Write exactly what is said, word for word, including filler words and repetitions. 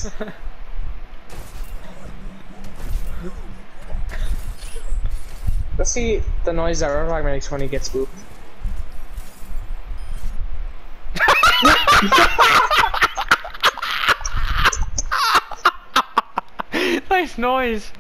Let's see the noise that Roadhog makes when he gets spooked. Nice noise.